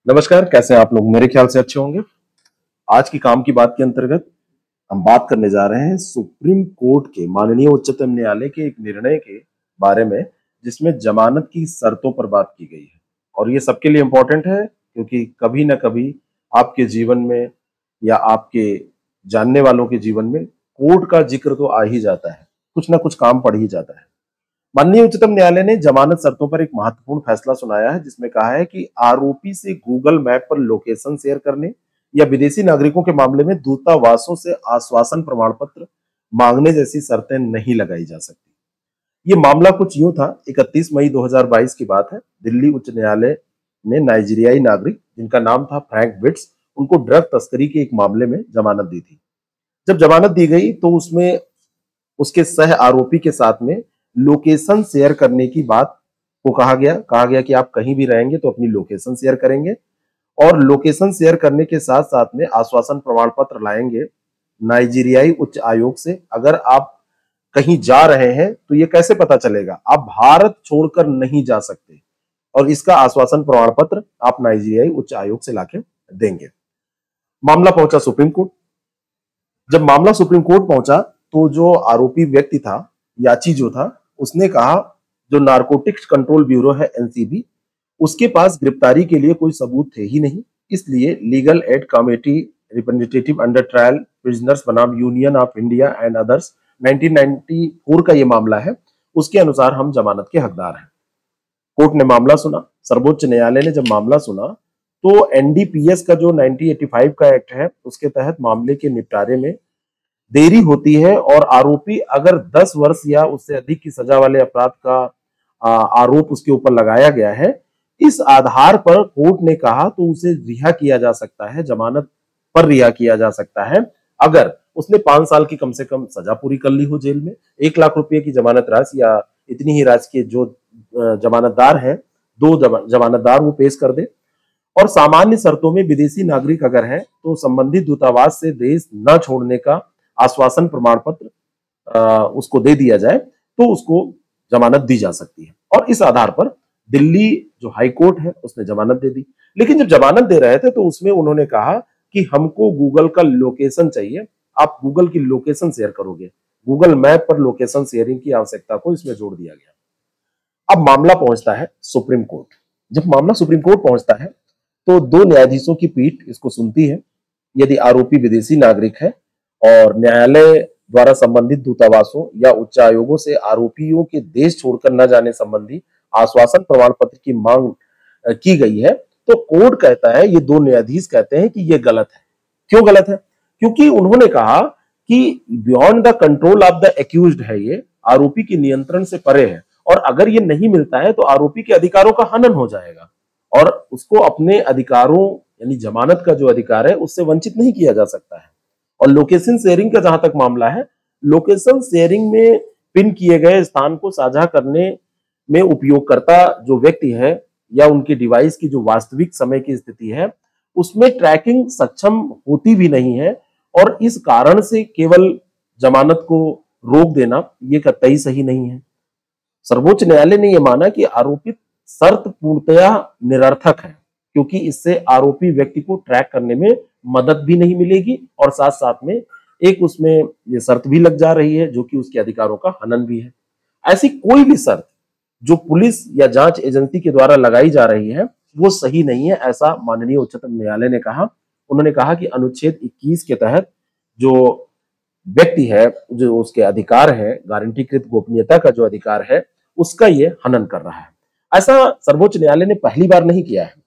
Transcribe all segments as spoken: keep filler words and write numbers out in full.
नमस्कार, कैसे हैं आप लोग? मेरे ख्याल से अच्छे होंगे। आज की काम की बात के अंतर्गत हम बात करने जा रहे हैं सुप्रीम कोर्ट के माननीय उच्चतम न्यायालय के एक निर्णय के बारे में, जिसमें जमानत की शर्तों पर बात की गई है। और ये सबके लिए इम्पोर्टेंट है, क्योंकि कभी ना कभी आपके जीवन में या आपके जानने वालों के जीवन में कोर्ट का जिक्र तो आ ही जाता है, कुछ ना कुछ काम पड़ ही जाता है। माननीय उच्चतम न्यायालय ने जमानत शर्तों पर एक महत्वपूर्ण फैसला सुनाया है, जिसमें कहा है कि आरोपी से गूगल मैप पर लोकेशन शेयर करने या विदेशी नागरिकों के मामले में दूतावासों से आश्वासन प्रमाण पत्र मांगने जैसी शर्तें नहीं लगाई जा सकती। ये मामला कुछ यूं था। इकतीस मई दो हज़ार बाईस की बात है। दिल्ली उच्च न्यायालय ने नाइजीरियाई नागरिक जिनका नाम था फ्रैंक विट्स, उनको ड्रग तस्करी के एक मामले में जमानत दी थी। जब जमानत दी गई तो उसमें उसके सह आरोपी के साथ में लोकेशन शेयर करने की बात को कहा गया कहा गया कि आप कहीं भी रहेंगे तो अपनी लोकेशन शेयर करेंगे, और लोकेशन शेयर करने के साथ साथ में आश्वासन प्रमाण पत्र लाएंगे नाइजीरियाई उच्च आयोग से। अगर आप कहीं जा रहे हैं तो ये कैसे पता चलेगा? आप भारत छोड़कर नहीं जा सकते, और इसका आश्वासन प्रमाण पत्र आप नाइजीरियाई उच्च आयोग से लाके देंगे। मामला पहुंचा सुप्रीम कोर्ट। जब मामला सुप्रीम कोर्ट पहुंचा तो जो आरोपी व्यक्ति था, याची जो था, उसने कहा जो नारकोटिक्स कंट्रोल ब्यूरो है एनसीबी, उसके पास गिरफ्तारी के लिए कोई सबूत थे ही नहीं, इसलिए legal aid committee representative under trial prisoners बनाम union of India and others nineteen ninety four का ये मामला है, उसके अनुसार हम जमानत के हकदार हैं। कोर्ट ने मामला सुना। सर्वोच्च न्यायालय ने जब मामला सुना तो एनडीपीएस का जो नाइनटीन एटी फाइव का एक्ट है, उसके तहत मामले के निपटारे में देरी होती है, और आरोपी अगर दस वर्ष या उससे अधिक की सजा वाले अपराध का आरोप उसके ऊपर लगाया गया है, इस आधार पर कोर्ट ने कहा तो उसे रिहा किया जा सकता है, जमानत पर रिहा किया जा सकता है, अगर उसने पांच साल की कम से कम सजा पूरी कर ली हो जेल में, एक लाख रुपए की जमानत राशि या इतनी ही राशि के जो जमानतदार है, दो जमानतदार वो पेश कर दे, और सामान्य शर्तों में विदेशी नागरिक अगर है तो संबंधित दूतावास से देश न छोड़ने का आश्वासन प्रमाण पत्र उसको दे दिया जाए तो उसको जमानत दी जा सकती है। और इस आधार पर दिल्ली जो हाई कोर्ट है उसने जमानत दे दी। लेकिन जब जमानत दे रहे थे तो उसमें उन्होंने कहा कि हमको गूगल का लोकेशन चाहिए, आप गूगल की लोकेशन शेयर करोगे। गूगल मैप पर लोकेशन शेयरिंग की आवश्यकता को इसमें जोड़ दिया गया। अब मामला पहुंचता है सुप्रीम कोर्ट। जब मामला सुप्रीम कोर्ट पहुंचता है तो दो न्यायाधीशों की पीठ इसको सुनती है। यदि आरोपी विदेशी नागरिक है और न्यायालय द्वारा संबंधित दूतावासों या उच्च आयोगों से आरोपियों के देश छोड़कर न जाने संबंधी आश्वासन प्रमाण पत्र की मांग की गई है, तो कोर्ट कहता है, ये दो न्यायाधीश कहते हैं कि ये गलत है। क्यों गलत है? क्योंकि उन्होंने कहा कि beyond the control of the accused है, ये आरोपी के नियंत्रण से परे है, और अगर ये नहीं मिलता है तो आरोपी के अधिकारों का हनन हो जाएगा और उसको अपने अधिकारों यानी जमानत का जो अधिकार है उससे वंचित नहीं किया जा सकता है। और लोकेशन शेयरिंग का जहां तक मामला है, लोकेशन शेयरिंग में पिन किए गए स्थान को साझा करने में उपयोगकर्ता जो व्यक्ति है या उनके डिवाइस की जो वास्तविक समय की स्थिति है उसमें ट्रैकिंग सक्षम होती भी नहीं है, और इस कारण से केवल जमानत को रोक देना ये कतई सही नहीं है। सर्वोच्च न्यायालय ने यह माना कि आरोपित शर्त पूर्णतया निरर्थक है, क्योंकि इससे आरोपी व्यक्ति को ट्रैक करने में मदद भी नहीं मिलेगी और साथ साथ में एक उसमें ये शर्त भी लग जा रही है जो कि उसके अधिकारों का हनन भी है। ऐसी कोई भी शर्त जो पुलिस या जांच एजेंसी के द्वारा लगाई जा रही है वो सही नहीं है, ऐसा माननीय उच्चतम न्यायालय ने कहा। उन्होंने कहा कि अनुच्छेद इक्कीस के तहत जो व्यक्ति है, जो उसके अधिकार है, गारंटीकृत गोपनीयता का जो अधिकार है, उसका ये हनन कर रहा है। ऐसा सर्वोच्च न्यायालय ने पहली बार नहीं किया है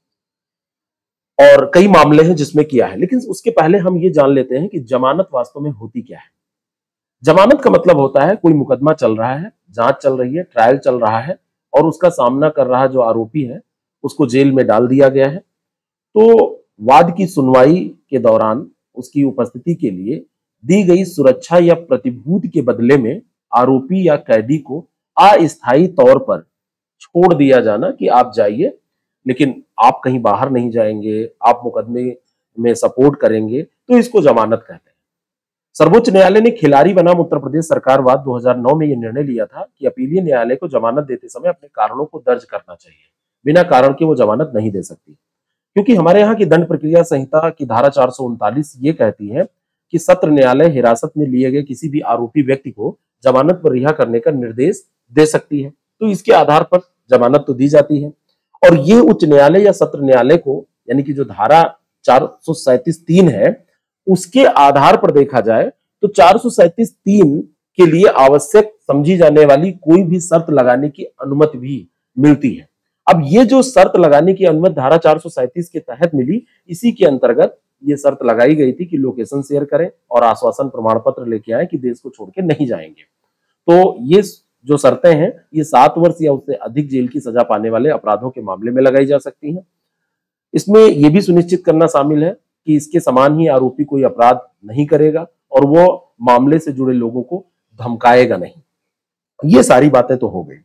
और कई मामले हैं जिसमें किया है। लेकिन उसके पहले हम ये जान लेते हैं कि जमानत वास्तव में होती क्या है। जमानत का मतलब होता है कोई मुकदमा चल रहा है, जांच चल रही है, ट्रायल चल रहा है, और उसका सामना कर रहा जो आरोपी है उसको जेल में डाल दिया गया है। तो वाद की सुनवाई के दौरान उसकी उपस्थिति के लिए दी गई सुरक्षा या प्रतिभूति के बदले में आरोपी या कैदी को अस्थायी तौर पर छोड़ दिया जाना कि आप जाइए, लेकिन आप कहीं बाहर नहीं जाएंगे, आप मुकदमे में सपोर्ट करेंगे, तो इसको जमानत कहते हैं। सर्वोच्च न्यायालय ने खिलाड़ी बनाम उत्तर प्रदेश सरकार वाद दो हज़ार नौ में यह निर्णय लिया था कि अपीलीय न्यायालय को जमानत देते समय अपने कारणों को दर्ज करना चाहिए, बिना कारण के वो जमानत नहीं दे सकती। क्योंकि हमारे यहाँ की दंड प्रक्रिया संहिता की धारा चार सौ उनतालीस ये कहती है कि सत्र न्यायालय हिरासत में लिए गए किसी भी आरोपी व्यक्ति को जमानत पर रिहा करने का निर्देश दे सकती है। तो इसके आधार पर जमानत तो दी जाती है, और ये उच्च न्यायालय या सत्र न्यायालय को, यानी कि जो धारा चार सौ सैंतीस तीन है, उसके आधार पर देखा जाए तो चार सौ सैंतीस तीन के लिए आवश्यक समझी जाने वाली कोई भी शर्त लगाने की अनुमति भी मिलती है। अब ये जो शर्त लगाने की अनुमति धारा चार सौ सैंतीस के तहत मिली, इसी के अंतर्गत ये शर्त लगाई गई थी कि लोकेशन शेयर करें और आश्वासन प्रमाण पत्र लेके आए कि देश को छोड़ के नहीं जाएंगे। तो ये जो शर्तें हैं, ये सात वर्ष या उससे अधिक जेल की सजा पाने वाले अपराधों के मामले में लगाई जा सकती हैं। इसमें यह भी सुनिश्चित करना शामिल है कि इसके समान ही आरोपी कोई अपराध नहीं करेगा और वो मामले से जुड़े लोगों को धमकाएगा नहीं। ये सारी बातें तो हो गई।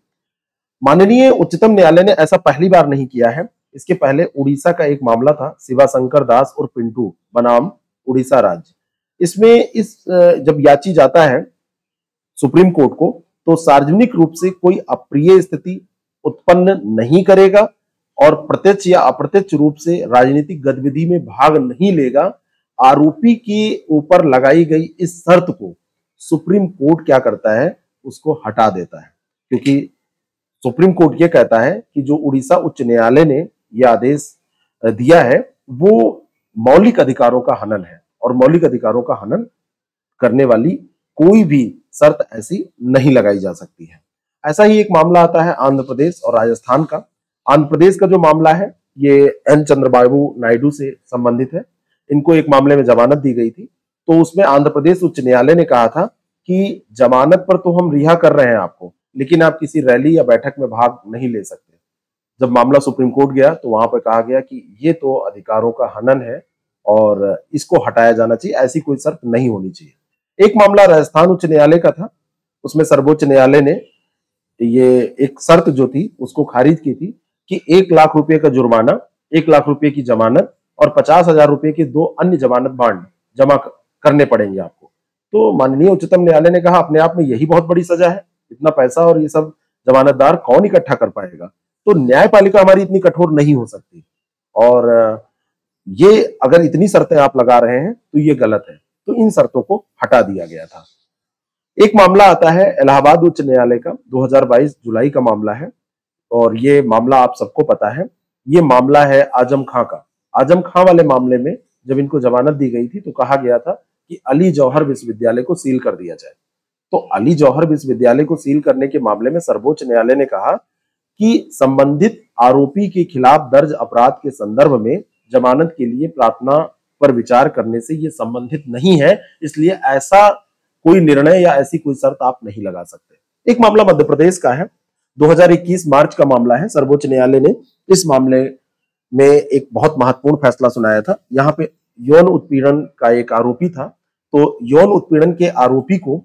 माननीय उच्चतम न्यायालय ने ऐसा पहली बार नहीं किया है। इसके पहले उड़ीसा का एक मामला था, शिवाशंकर दास और पिंटू बनाम उड़ीसा राज्य। इसमें इस जब याची जाता है सुप्रीम कोर्ट को, तो सार्वजनिक रूप से कोई अप्रिय स्थिति उत्पन्न नहीं करेगा और प्रत्यक्ष या अप्रत्यक्ष रूप से राजनीतिक गतिविधि में भाग नहीं लेगा। आरोपी के ऊपर लगाई गई इस शर्त को सुप्रीम कोर्ट क्या करता है, उसको हटा देता है, क्योंकि सुप्रीम कोर्ट ये कहता है कि जो उड़ीसा उच्च न्यायालय ने यह आदेश दिया है वो मौलिक अधिकारों का हनन है, और मौलिक अधिकारों का हनन करने वाली कोई भी शर्त ऐसी नहीं लगाई जा सकती है। ऐसा ही एक मामला आता है आंध्र प्रदेश और राजस्थान का। आंध्र प्रदेश का जो मामला है ये एन चंद्रबाबू नायडू से संबंधित है। इनको एक मामले में जमानत दी गई थी, तो उसमें आंध्र प्रदेश उच्च न्यायालय ने कहा था कि जमानत पर तो हम रिहा कर रहे हैं आपको, लेकिन आप किसी रैली या बैठक में भाग नहीं ले सकते। जब मामला सुप्रीम कोर्ट गया तो वहां पर कहा गया कि ये तो अधिकारों का हनन है और इसको हटाया जाना चाहिए, ऐसी कोई शर्त नहीं होनी चाहिए। एक मामला राजस्थान उच्च न्यायालय का था, उसमें सर्वोच्च न्यायालय ने ये एक शर्त जो थी उसको खारिज की थी कि एक लाख रुपए का जुर्माना, एक लाख रुपए की जमानत और पचास हजार रुपए के दो अन्य जमानत बांड जमा करने पड़ेंगे आपको। तो माननीय उच्चतम न्यायालय ने कहा अपने आप में यही बहुत बड़ी सजा है, इतना पैसा और ये सब जमानतदार कौन इकट्ठा कर पाएगा। तो न्यायपालिका हमारी इतनी कठोर नहीं हो सकती, और ये अगर इतनी शर्तें आप लगा रहे हैं तो ये गलत है। तो इन शर्तों को हटा दिया गया था। एक मामला आता है इलाहाबाद उच्च न्यायालय का, दो हज़ार बाईस जुलाई का मामला है, और ये मामला आप सबको पता है। ये मामला है आजम खां का। आजम खां वाले मामले में जब इनको जमानत दी गई थी तो कहा गया था कि अली जौहर विश्वविद्यालय को सील कर दिया जाए। तो अली जौहर विश्वविद्यालय को सील करने के मामले में सर्वोच्च न्यायालय ने कहा कि संबंधित आरोपी के खिलाफ दर्ज अपराध के संदर्भ में जमानत के लिए प्रार्थना पर विचार करने से ये संबंधित नहीं है, इसलिए ऐसा कोई निर्णय या ऐसी कोई शर्त आप नहीं लगा सकते। एक मामला मध्य प्रदेश का है, दो हज़ार इक्कीस मार्च का मामला है। सर्वोच्च न्यायालय ने इस मामले में एक बहुत महत्वपूर्ण फैसला सुनाया था। यहाँ पे यौन उत्पीड़न का एक आरोपी था, तो यौन उत्पीड़न के आरोपी को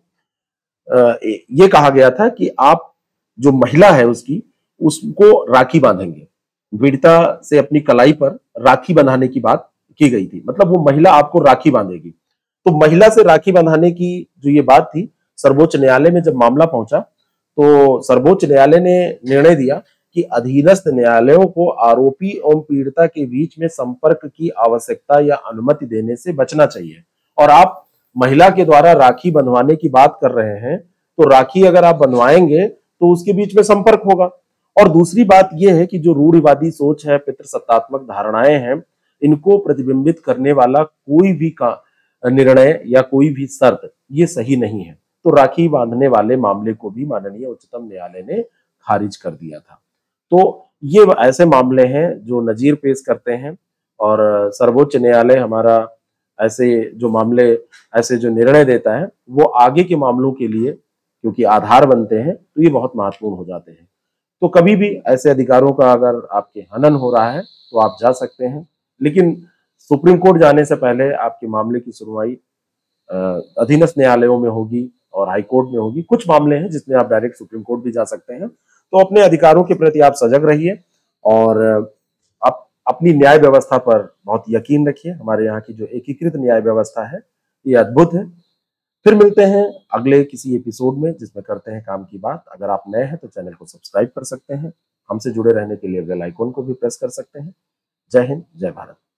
ये कहा गया था कि आप जो महिला है उसकी उसको राखी बांधेंगे। पीड़िता से अपनी कलाई पर राखी बंधाने की बात की गई थी, मतलब वो महिला आपको राखी बांधेगी। तो महिला से राखी बंधाने की जो ये बात थी, सर्वोच्च न्यायालय में जब मामला पहुंचा तो सर्वोच्च न्यायालय ने निर्णय दिया कि अधीनस्थ न्यायालयों को आरोपी एवं पीड़िता के बीच में संपर्क की आवश्यकता या अनुमति देने से बचना चाहिए। और आप महिला के द्वारा राखी बंधवाने की बात कर रहे हैं, तो राखी अगर आप बंधवाएंगे तो उसके बीच में संपर्क होगा। और दूसरी बात यह है कि जो रूढ़िवादी सोच है, पितृसत्तात्मक धारणाएं हैं, इनको प्रतिबिंबित करने वाला कोई भी का निर्णय या कोई भी शर्त ये सही नहीं है। तो राखी बांधने वाले मामले को भी माननीय उच्चतम न्यायालय ने खारिज कर दिया था। तो ये ऐसे मामले हैं जो नजीर पेश करते हैं, और सर्वोच्च न्यायालय हमारा ऐसे जो मामले, ऐसे जो निर्णय देता है वो आगे के मामलों के लिए क्योंकि आधार बनते हैं, तो ये बहुत महत्वपूर्ण हो जाते हैं। तो कभी भी ऐसे अधिकारों का अगर आपके हनन हो रहा है तो आप जा सकते हैं, लेकिन सुप्रीम कोर्ट जाने से पहले आपके मामले की सुनवाई अधीनस्थ न्यायालयों में होगी और हाई कोर्ट में होगी। कुछ मामले हैं जिसमें आप डायरेक्ट सुप्रीम कोर्ट भी जा सकते हैं। तो अपने अधिकारों के प्रति आप सजग रहिए और आप अपनी न्याय व्यवस्था पर बहुत यकीन रखिए। हमारे यहाँ की जो एकीकृत न्याय व्यवस्था है ये अद्भुत है। फिर मिलते हैं अगले किसी एपिसोड में जिसमें करते हैं काम की बात। अगर आप नए हैं तो चैनल को सब्सक्राइब कर सकते हैं। हमसे जुड़े रहने के लिए बेल आइकॉन को भी प्रेस कर सकते हैं। जय हिंद, जय भारत।